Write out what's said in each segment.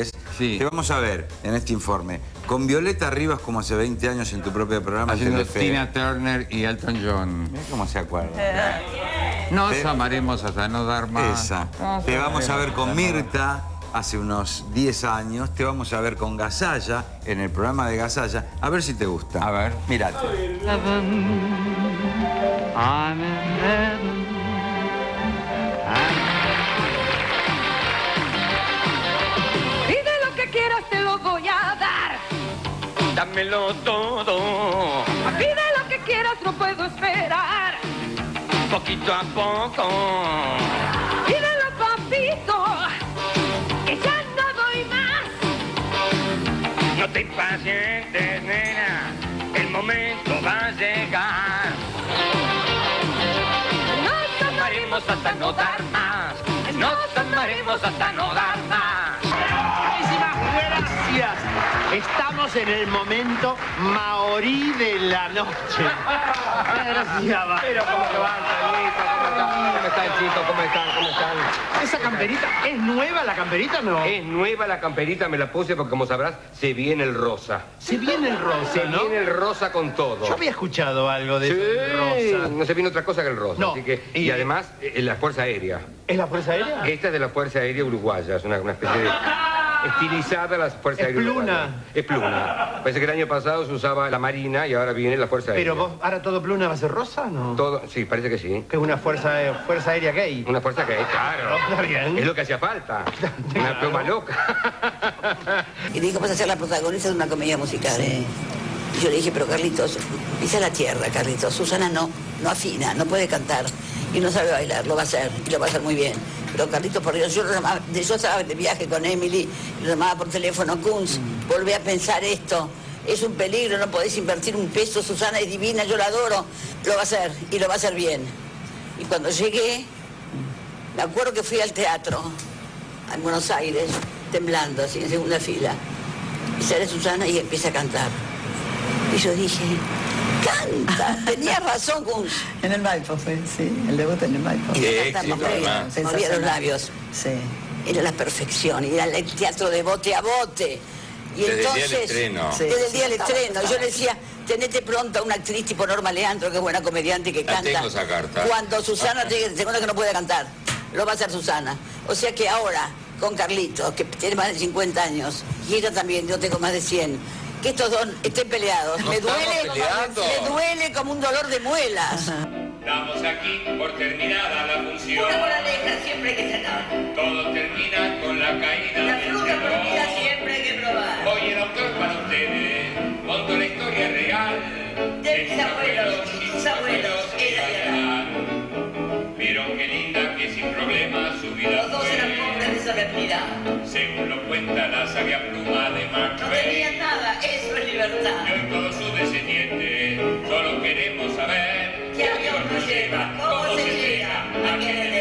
Aires. Sí. Te vamos a ver en este informe con Violeta Rivas como hace 20 años en tu propio programa. Haciendo Telefe. Tina Turner y Elton John. Mirá cómo se acuerda. Nos amaremos hasta no dar más. Esa. Nos Te vamos a ver amaremos con hasta no dar. Mirta hace unos 10 años. Te vamos a ver con Gasalla en el programa de Gasalla. A ver si te gusta. A ver. Mírate. I'm in heaven. Pide lo que quieras, te lo voy a dar. Dámelo todo, Pide lo que quieras, no puedo esperar. poquito a poco. Pídelo, papito, que ya no doy más. No te impacientes, nena, el momento va a llegar. Nos Amaremos hasta no dar más. Nos amaremos hasta no dar más. Muchísimas gracias. Estamos en el momento maorí de la noche. Gracias, va. Pero ¿cómo te va, Antonito? ¿Cómo están, chicos? ¿Cómo están? ¿Cómo están? ¿Esa camperita es nueva, la camperita no? Es nueva la camperita, me la puse porque, como sabrás, se viene el rosa. Se viene el rosa, Se ¿no? viene el rosa con todo. Yo había escuchado algo de Sí, eso, rosa. no se viene otra cosa que el rosa. No, Así que, y- y además, la Fuerza Aérea. ¿Es la Fuerza Aérea? Esta es de la Fuerza Aérea Uruguaya, es una especie de... estilizada la Fuerza Es Aérea pluna. Uruguaya. Es pluna. Parece que el año pasado se usaba la Marina y ahora viene la Fuerza Aérea. Pero vos, ahora todo pluna va a ser rosa, ¿no? Todo, sí, parece que sí. Que es una fuerza aérea gay. Una fuerza que es, claro. Está bien. Es lo que hacía falta. Una pluma loca. Y le dijo, vas a ser la protagonista de una comedia musical. Y yo le dije, pero Carlitos, pisa la tierra, Carlitos. Susana no afina, no puede cantar y no sabe bailar, lo va a hacer y lo va a hacer muy bien. Pero Carlitos, por Dios, yo estaba de viaje con Emily, lo llamaba por teléfono, Kunz, volvé a pensar esto. Es un peligro, no podés invertir un peso, Susana es divina, yo la adoro. Lo va a hacer y lo va a hacer bien. Y cuando llegué, me acuerdo que fui al teatro en Buenos Aires, temblando, así en segunda fila. Y sale Susana y empieza a cantar. Y yo dije, canta, tenías razón, Kunz. En el Maipo fue, sí, el debut en el Maipo. Y Qué no cantamos, éxito, movía además. movía los labios. Sí. Era la perfección, y era el teatro de bote a bote. Y Desde el día entonces, del estreno. Sí. desde el día del estreno, yo le decía, tenete pronta una actriz tipo Norma Leandro, que es buena comediante y que La canta. tengo esa carta. Cuando Susana te cuenta que no puede cantar, lo va a hacer Susana. O sea que ahora, con Carlitos, que tiene más de 50 años, y ella también, yo tengo más de 100, que estos dos estén peleados. No me estamos peleando. duele como un dolor de muelas. Damos aquí por terminada la función. Una moraleja siempre hay que sacar. Todo termina con la caída La del fruta prohibida telón. siempre hay que probar. Hoy el autor para ustedes contó la historia real De mis abuelos y sus abuelos, era de edad. Vieron qué linda que sin problemas su vida Los dos eran pobres de solemnidad. según lo cuenta la sabia pluma de Max No Beck. tenían nada, eso es libertad. Y hoy todos sus descendientes solo queremos saber ¿Qué avión nos lleva? ¿Cómo se llega? ¿A quién le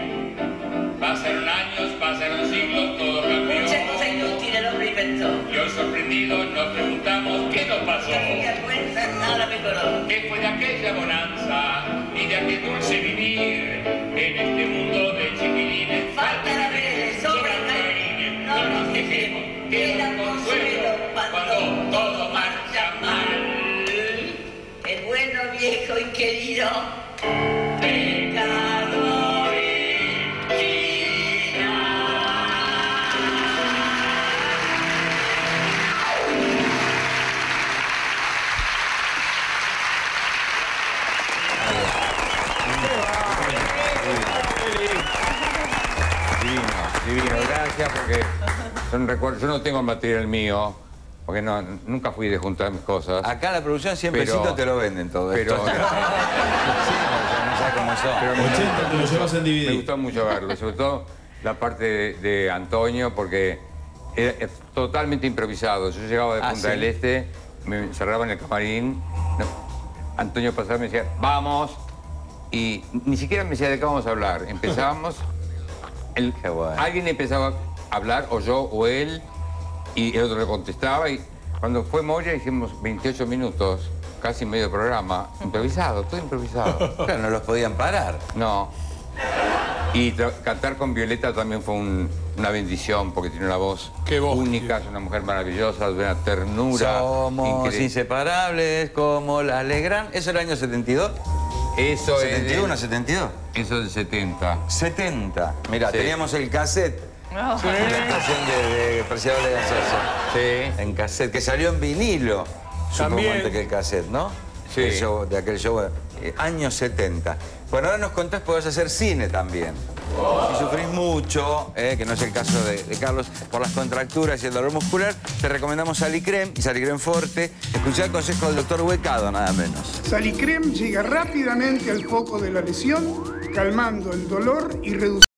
lee? Pasaron años, pasaron siglos, todo cambió. Mucha cosa inútil el hombre inventó. Y hoy sorprendidos nos preguntamos qué nos pasó. La fin de cuentas nada mejoró. ¿Qué fue de aquella bonanza y de aquel dulce vivir en este mundo de chiquilines? Faltan abril, sobran caerines, no nos quejemos, queda consuelo cuando todo marcha mal. El bueno, viejo y querido pecado original. Divino, gracias porque son recuerdos. Yo no tengo material mío, porque nunca fui de juntar mis cosas. Acá en la producción 100 Pero- pesitos te lo venden todo pero- esto. Sí, no sabes cómo son. Pero 80 te lo llevas en DVD. me gustó mucho verlo, sobre todo la parte de Antonio, porque es totalmente improvisado. Yo llegaba de Ah, Punta ¿sí? del Este, me encerraba en el camarín, Antonio pasaba y me decía, vamos, y ni siquiera me decía de qué vamos a hablar. Empezábamos, Qué bueno. alguien empezaba a hablar, o yo o él, y el otro le contestaba, y cuando fue Moya hicimos 28 minutos, casi medio programa, improvisado, todo improvisado. Claro, no los podían parar. No. Y cantar con Violeta también fue una bendición, porque tiene una voz Qué voz, única, es una mujer maravillosa, de una ternura. Somos increíble. inseparables como las Legrand. ¿Eso era el año 72? Eso es... 71, 72. Eso es del 70. 70. Mira, Sí. teníamos el cassette. La actuación de Preciado de Gasosa. Sí. En cassette, que salió en vinilo. Supongo También. antes que el cassette, ¿no? Sí. El show, de aquel show, años 70. Bueno, ahora nos contás, podés hacer cine también. Si sufrís mucho, que no es el caso de Carlos, por las contracturas y el dolor muscular, te recomendamos Salicrem y Salicrem Forte. Escuchá el consejo del doctor Huecado, nada menos. Salicrem llega rápidamente al foco de la lesión, calmando el dolor y reduciendo